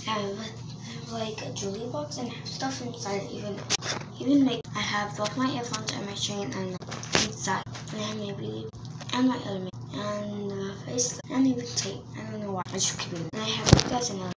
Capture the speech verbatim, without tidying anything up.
I have, I have like a jewelry box and I have stuff inside. Even even like I have both my earphones and my chain and my inside, and I have my beauty and my element and uh, face and even tape. I don't know why. I just keep it. And I have you guys another.